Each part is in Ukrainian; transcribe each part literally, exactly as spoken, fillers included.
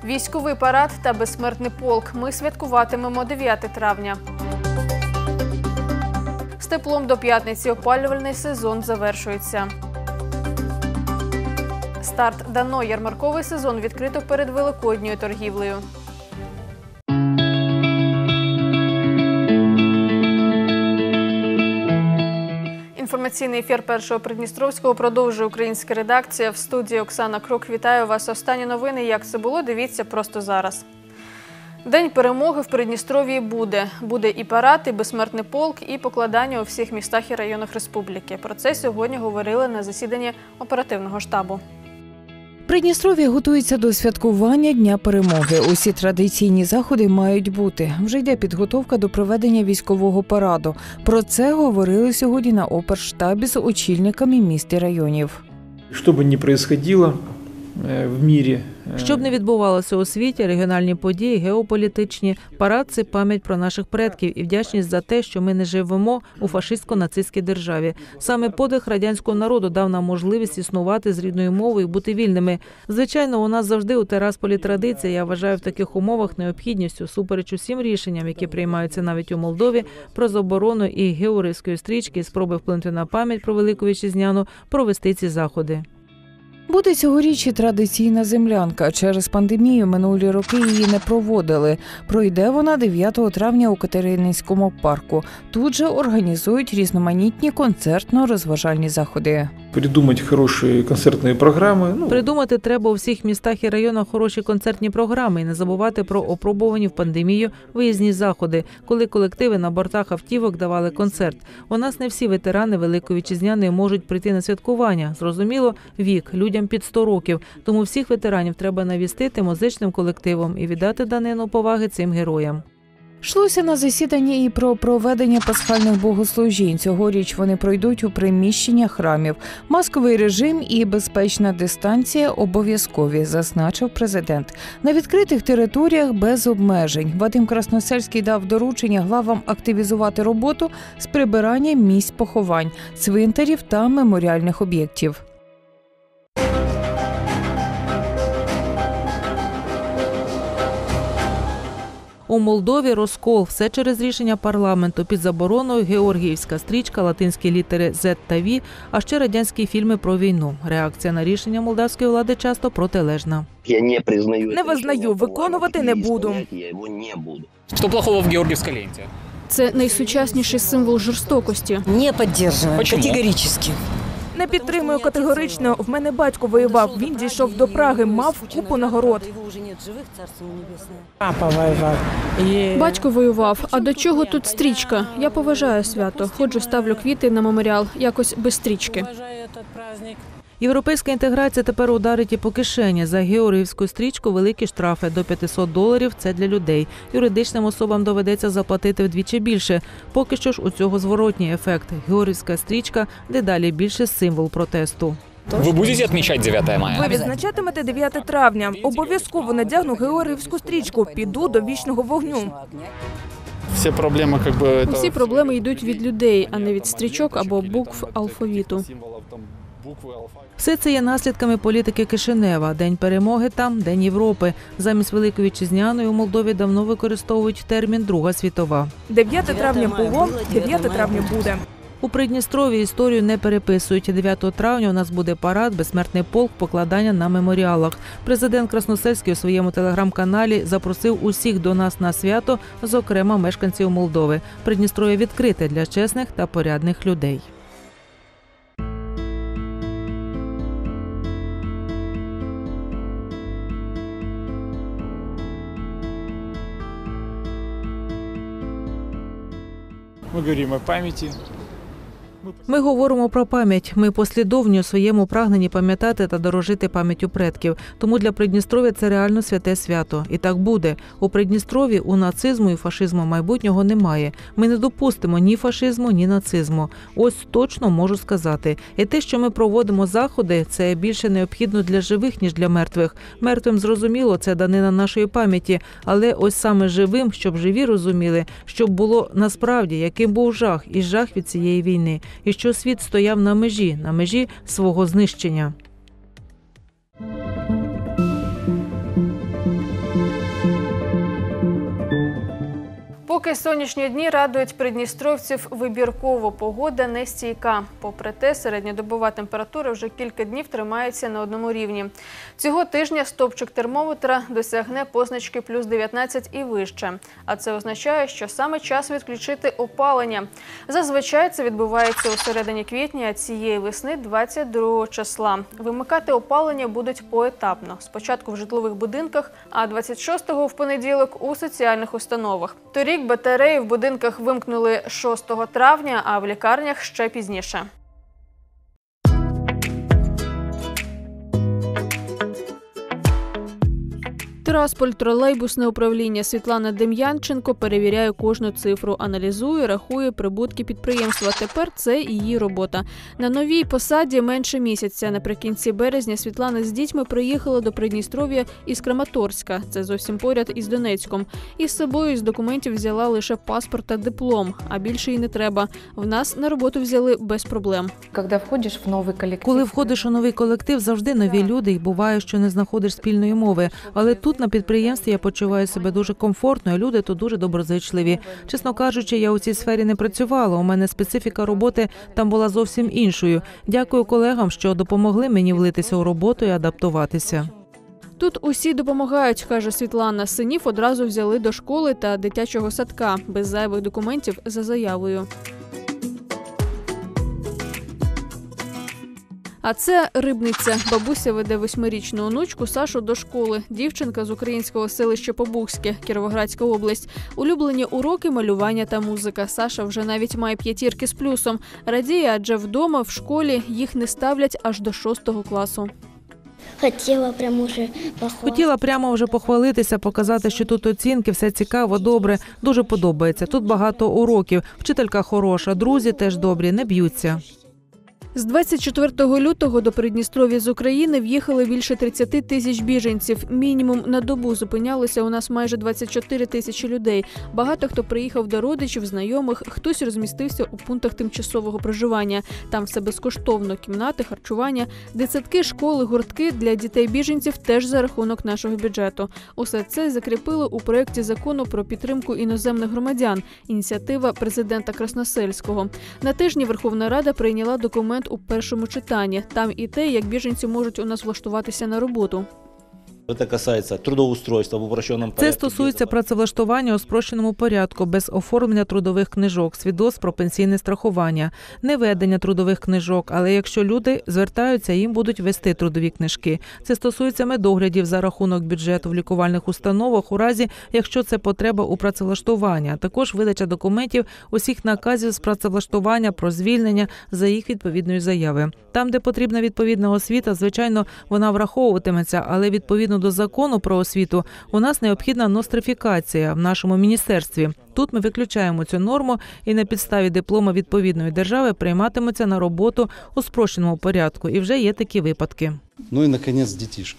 Військовий парад та безсмертний полк. Ми святкуватимемо дев'яте травня. З теплом до п'ятниці опалювальний сезон завершується. Старт дано. Ярмарковий сезон відкрито перед великодньою торгівлею. Інформаційний ефір Першого Придністровського продовжує українська редакція. В студії Оксана Крук. Вітаю вас. Останні новини. Як це було, дивіться просто зараз. День перемоги в Придністров'ї буде. Буде і парад, і безсмертний полк, і покладання у всіх містах і районах республіки. Про це сьогодні говорили на засіданні оперативного штабу. Придністров'я готується до святкування Дня перемоги. Усі традиційні заходи мають бути. Вже йде підготовка до проведення військового параду. Про це говорили сьогодні на оперштабі з очільниками міст і районів. Що б не відбувалося в світі. Щоб не відбувалося у світі, регіональні події, геополітичні, парад – це пам'ять про наших предків і вдячність за те, що ми не живемо у фашистсько-нацистській державі. Саме подвиг радянського народу дав нам можливість існувати з рідною мовою і бути вільними. Звичайно, у нас завжди у Тирасполі традиція, я вважаю в таких умовах необхідністю, супереч усім рішенням, які приймаються навіть у Молдові, про заборону і георгіївської стрічки, і спроби вплинути на пам'ять про Велику Вітчизняну, провести ці заходи. Буде цьогоріч і традиційна землянка. Через пандемію минулі роки її не проводили. Пройде вона дев'ятого травня у Катерининському парку. Тут же організують різноманітні концертно-розважальні заходи. Придумати хороші концертні програми. Ну. Придумати треба у всіх містах і районах хороші концертні програми і не забувати про опробувані в пандемію виїзні заходи, коли колективи на бортах автівок давали концерт. У нас не всі ветерани Великої Вітчизняної можуть прийти на святкування. Зрозуміло, вік, людям під сто років. Тому всіх ветеранів треба навістити музичним колективом і віддати данину поваги цим героям. Йшлося на засіданні і про проведення пасхальних богослужінь. Цьогоріч вони пройдуть у приміщеннях храмів. Масковий режим і безпечна дистанція обов'язкові, зазначив президент. На відкритих територіях без обмежень. Вадим Красносельський дав доручення главам активізувати роботу з прибирання місць поховань, цвинтарів та меморіальних об'єктів. У Молдові розкол. Все через рішення парламенту. Під забороною георгіївська стрічка, латинські літери «З» та «В», а ще радянські фільми про війну. Реакція на рішення молдавської влади часто протилежна. Я не признаю. Не визнаю, виконувати не буду. Що плохого в георгіївській ленті? Це найсучасніший символ жорстокості. Не підтримую, категорично. Не підтримую категорично. В мене батько воював, він дійшов до Праги, мав купу нагород. Папа воював. Батько воював. А до чого тут стрічка? Я поважаю свято. Ходжу, ставлю квіти на меморіал. Якось без стрічки. Європейська інтеграція тепер ударить і по кишені. За георгіївську стрічку великі штрафи до п'ятсот доларів – це для людей. Юридичним особам доведеться заплатити вдвічі більше. Поки що ж у цього зворотній ефект. Георгіївська стрічка – дедалі більше символ протесту. Ви будете відмічати дев'яте мая? Ви відзначатимете дев'яте травня. Обов'язково надягну георгіївську стрічку. Піду до вічного вогню. Всі проблеми, як би... Усі проблеми йдуть від людей, а не від стрічок або букв алфавіту. Все це є наслідками політики Кишинева. День перемоги там, День Європи. Замість Великої Вітчизняної у Молдові давно використовують термін «Друга світова». дев'яте травня було, дев'яте травня буде. У Придністров'ї історію не переписують. дев'ятого травня у нас буде парад, безсмертний полк, покладання на меморіалах. Президент Красносельський у своєму телеграм-каналі запросив усіх до нас на свято, зокрема мешканців Молдови. Придністров'я відкрите для чесних та порядних людей. Ми говоримо о пам'яті. Ми говоримо про пам'ять. Ми послідовні у своєму прагненні пам'ятати та дорожити пам'яттю предків. Тому для Придністров'я це реально святе свято. І так буде. У Придністров'ї у нацизму і фашизму майбутнього немає. Ми не допустимо ні фашизму, ні нацизму. Ось точно можу сказати. І те, що ми проводимо заходи, це більше необхідно для живих, ніж для мертвих. Мертвим, зрозуміло, це данина нашої пам'яті. Але ось саме живим, щоб живі розуміли, щоб було насправді, яким був жах і жах від цієї війни. І що світ стояв на межі, на межі свого знищення. Поки сонячні дні радують придністровців вибірково, погода нестійка. Попри те, середньодобова температура вже кілька днів тримається на одному рівні. Цього тижня стовпчик термометра досягне позначки плюс дев'ятнадцять і вище. А це означає, що саме час відключити опалення. Зазвичай це відбувається у середині квітня, а цієї весни двадцять другого числа. Вимикати опалення будуть поетапно. Спочатку в житлових будинках, а двадцять шостого в понеділок у соціальних установах. Торік батареї в будинках вимкнули шостого травня, а в лікарнях ще пізніше. Тирасполь, тролейбусне управління. Світлана Дем'янченко перевіряє кожну цифру, аналізує, рахує прибутки підприємства. Тепер це її робота. На новій посаді менше місяця. Наприкінці березня Світлана з дітьми приїхала до Придністров'я із Краматорська. Це зовсім поряд із Донецьком. Із собою з документів взяла лише паспорт та диплом, а більше й не треба. В нас на роботу взяли без проблем. Коли входиш у новий колектив, завжди нові люди, і буває, що не знаходиш спільної мови. Але тут на підприємстві я почуваю себе дуже комфортно, і люди тут дуже доброзичливі. Чесно кажучи, я у цій сфері не працювала, у мене специфіка роботи там була зовсім іншою. Дякую колегам, що допомогли мені влитися у роботу і адаптуватися. Тут усі допомагають, каже Світлана. Синів одразу взяли до школи та дитячого садка, без зайвих документів за заявою. А це Рибниця. Бабуся веде восьмирічну онучку Сашу до школи. Дівчинка з українського селища Побухське, Кіровоградська область. Улюблені уроки, малювання та музика. Саша вже навіть має п'ятірки з плюсом. Радіє, адже вдома, в школі їх не ставлять аж до шостого класу. Хотіла прямо вже похвалитися. Хотіла прямо вже похвалитися, показати, що тут оцінки, все цікаво, добре, дуже подобається. Тут багато уроків, вчителька хороша, друзі теж добрі, не б'ються. З двадцять четвертого лютого до Придністров'я з України в'їхали більше тридцять тисяч біженців. Мінімум на добу зупинялося у нас майже двадцять чотири тисячі людей. Багато хто приїхав до родичів, знайомих, хтось розмістився у пунктах тимчасового проживання. Там все безкоштовно – кімнати, харчування, дитсадки, школи, гуртки для дітей-біженців теж за рахунок нашого бюджету. Усе це закріпили у проєкті закону про підтримку іноземних громадян – ініціатива президента Красносельського. На тижні Верховна Рада прийняла документ у першому читанні. Там і те, як біженці можуть у нас влаштуватися на роботу. Це касається трудоустройства в упрощеному порядку. Це стосується працевлаштування у спрощеному порядку, без оформлення трудових книжок, свідоцтв про пенсійне страхування, не ведення трудових книжок, але якщо люди звертаються, їм будуть вести трудові книжки. Це стосується медоглядів за рахунок бюджету в лікувальних установах у разі, якщо це потреба у працевлаштуванні, а також видача документів усіх наказів з працевлаштування про звільнення за їх відповідної заяви. Там, де потрібна відповідна освіта, звичайно, вона враховуватиметься, але відповідно до закону про освіту у нас необхідна нострифікація в нашому міністерстві. Тут ми виключаємо цю норму і на підставі диплома відповідної держави прийматимуться на роботу у спрощеному порядку. І вже є такі випадки. Ну і, наконець, дітішки.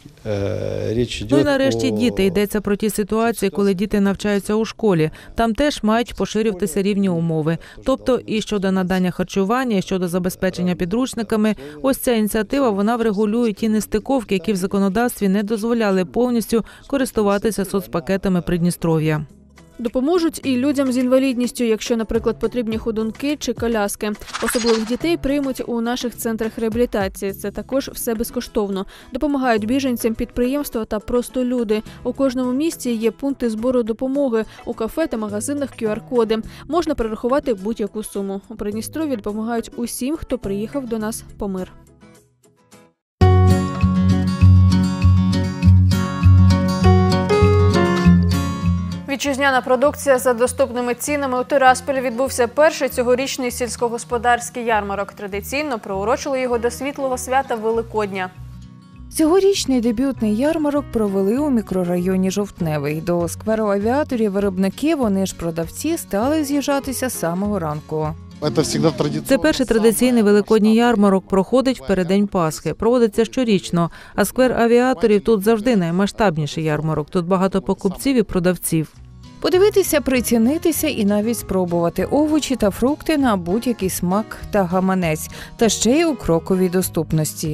Е, річ ну і нарешті діти. Йдеться про ті ситуації, коли діти навчаються у школі. Там теж мають поширюватися рівні умови. Тобто і щодо надання харчування, і щодо забезпечення підручниками. Ось ця ініціатива, вона врегулює ті нестиковки, які в законодавстві не дозволяли повністю користуватися соцпакетами Придністров'я. Допоможуть і людям з інвалідністю, якщо, наприклад, потрібні ходунки чи коляски. Особливих дітей приймуть у наших центрах реабілітації. Це також все безкоштовно. Допомагають біженцям підприємства та просто люди. У кожному місті є пункти збору допомоги. У кафе та магазинах ку ар-коди. Можна перерахувати будь-яку суму. У Придністров'ї допомагають усім, хто приїхав до нас по мир. Вітчизняна продукція за доступними цінами. У Тирасполі відбувся перший цьогорічний сільськогосподарський ярмарок. Традиційно приурочили його до світлого свята Великодня. Цьогорічний дебютний ярмарок провели у мікрорайоні Жовтневий. До скверу авіаторів виробники, вони ж продавці, стали з'їжджатися з самого ранку. Це перший традиційний великодній ярмарок, проходить в переддень Пасхи. Проводиться щорічно, а сквер авіаторів тут завжди наймасштабніший ярмарок. Тут багато покупців і продавців. Подивитися, прицінитися і навіть спробувати овочі та фрукти на будь-який смак та гаманець. Та ще й у кроковій доступності.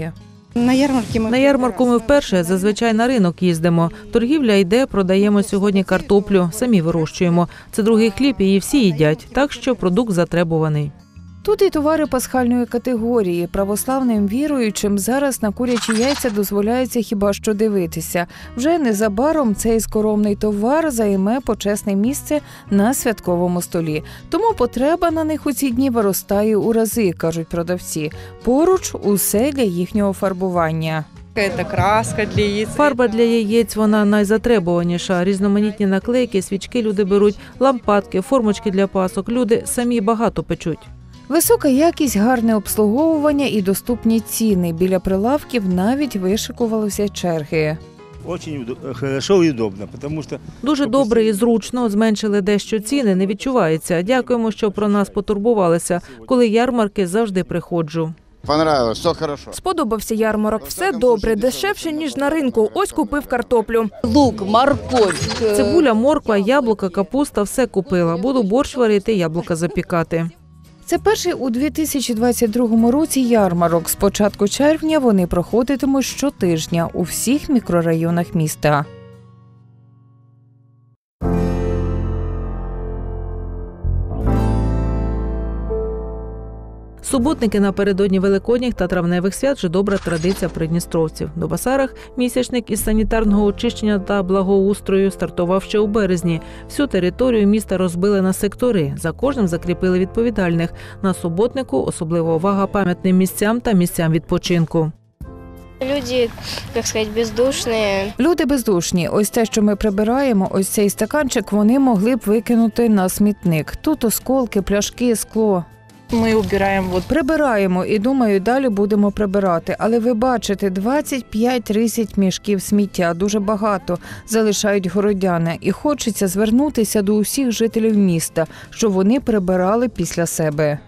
На ярмарці ми На ярмарку ми вперше, зазвичай на ринок їздимо. Торгівля йде, продаємо сьогодні картоплю, самі вирощуємо. Це другий хліб, і її всі їдять, так що продукт затребуваний. Тут і товари пасхальної категорії. Православним віруючим зараз на курячі яйця дозволяється хіба що дивитися. Вже незабаром цей скоромний товар займе почесне місце на святковому столі. Тому потреба на них у ці дні виростає у рази, кажуть продавці. Поруч усе для їхнього фарбування. Це краска для яєць. Фарба для яєць, вона найзатребуваніша. Різноманітні наклейки, свічки люди беруть, лампадки, формочки для пасок. Люди самі багато печуть. Висока якість, гарне обслуговування і доступні ціни. Біля прилавків навіть вишикувалися черги. Очень хорошо и удобно, потому что... Дуже добре і зручно, зменшили дещо ціни, не відчувається. Дякуємо, що про нас потурбувалися. Коли ярмарки, завжди приходжу. Понравилось, все хорошо. Сподобався ярмарок. Все добре, дешевше, ніж на ринку. Ось купив картоплю. Лук, морковь. Цибуля, морква, яблука, капуста – все купила. Буду борщ варити, яблука запікати. Це перший у дві тисячі двадцять другому році ярмарок. З початку червня вони проходитимуть щотижня у всіх мікрорайонах міста. Суботники напередодні великодніх та травневих свят – вже добра традиція придністровців. До Басарах місячник із санітарного очищення та благоустрою стартував ще у березні. Всю територію міста розбили на сектори. За кожним закріпили відповідальних. На суботнику особлива увага пам'ятним місцям та місцям відпочинку. Люди, як сказати, бездушні. Люди бездушні. Ось те, що ми прибираємо, ось цей стаканчик, вони могли б викинути на смітник. Тут осколки, пляшки, скло. Ми убираємо. Вот. Прибираємо і, думаю, далі будемо прибирати. Але ви бачите, двадцять п'ять тридцять мішків сміття, дуже багато, залишають городяни. І хочеться звернутися до усіх жителів міста, щоб вони прибирали після себе.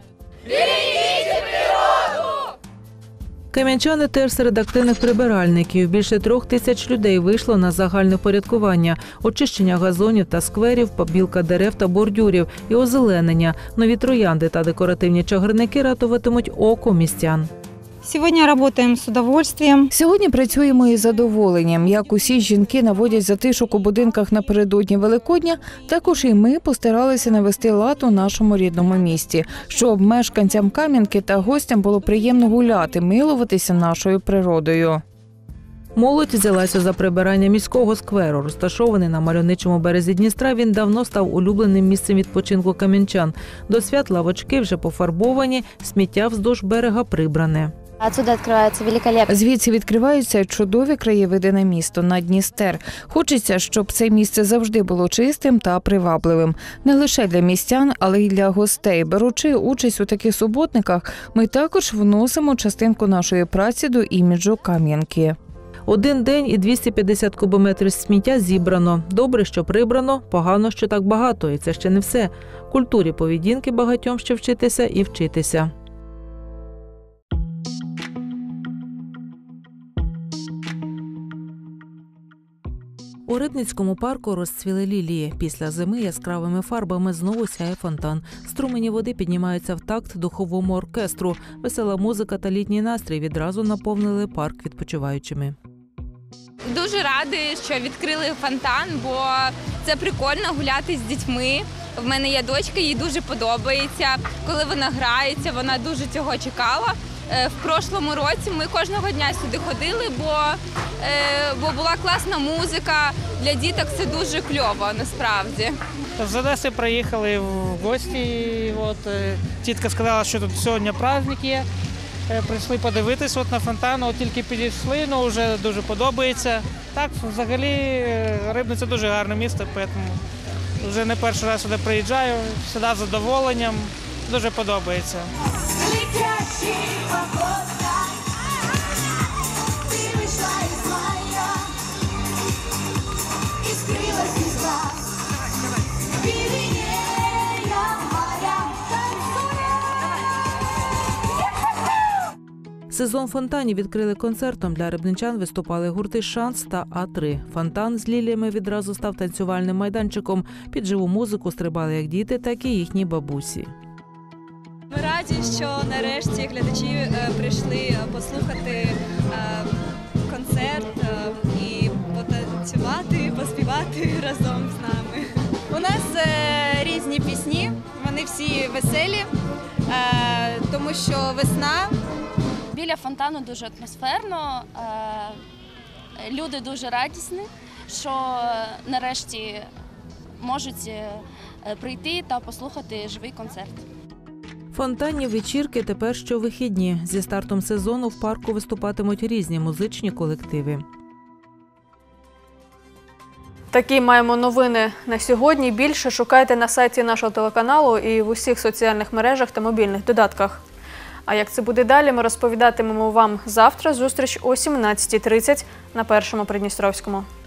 Кам'янчани теж серед активних прибиральників. Більше трьох тисяч людей вийшло на загальне впорядкування. Очищення газонів та скверів, побілка дерев та бордюрів і озеленення. Нові троянди та декоративні чагарники рятуватимуть око містян. Сьогодні працюємо з удовольствием. Сьогодні працюємо із задоволенням. Як усі жінки наводять затишок у будинках напередодні Великодня, також і ми постаралися навести лад у нашому рідному місті, щоб мешканцям Кам'янки та гостям було приємно гуляти, милуватися нашою природою. Молодь взялася за прибирання міського скверу. Розташований на мальовничому березі Дністра, він давно став улюбленим місцем відпочинку кам'янчан. До свят лавочки вже пофарбовані, сміття вздовж берега прибране. Отсюда відкривається великолепно. Звідси відкриваються чудові краєвиди на місто, на Дністер. Хочеться, щоб це місце завжди було чистим та привабливим. Не лише для містян, але й для гостей. Беручи участь у таких суботниках, ми також вносимо частинку нашої праці до іміджу Кам'янки. Один день і двісті п'ятдесят кубометрів сміття зібрано. Добре, що прибрано, погано, що так багато. І це ще не все. Культурі поведінки багатьом ще вчитися і вчитися. У Рибницькому парку розцвіли лілії. Після зими яскравими фарбами знову сяє фонтан. Струмені води піднімаються в такт духовому оркестру. Весела музика та літній настрій відразу наповнили парк відпочиваючими. Дуже радий, що відкрили фонтан, бо це прикольно гуляти з дітьми. В мене є дочка, їй дуже подобається. Коли вона грається, вона дуже цього чекала. В прошлому році ми кожного дня сюди ходили, бо, бо була класна музика. Для діток це дуже кльово, насправді. З Одеси приїхали в гості. От, тітка сказала, що тут сьогодні праздник є. Прийшли подивитись от на фонтан, от тільки підійшли, ну вже дуже подобається. Так, взагалі, Рибне – це дуже гарне місто, тому вже не перший раз сюди приїжджаю, завжди з задоволенням, дуже подобається. Сезон фонтанів відкрили концертом. Для рибничан виступали гурти «Шанс» та А три. Фонтан з ліліями відразу став танцювальним майданчиком. Під живу музику стрибали як діти, так і їхні бабусі. Ми раді, що нарешті глядачі прийшли послухати концерт і потанцювати, поспівати разом з нами. У нас різні пісні, вони всі веселі, тому що весна. Біля фонтану дуже атмосферно, люди дуже радісні, що нарешті можуть прийти та послухати живий концерт. Фонтанні вечірки тепер щовихідні. Зі стартом сезону в парку виступатимуть різні музичні колективи. Такі маємо новини на сьогодні. Більше шукайте на сайті нашого телеканалу і в усіх соціальних мережах та мобільних додатках. А як це буде далі, ми розповідатимемо вам завтра. Зустріч о сімнадцятій тридцять на Першому Придністровському.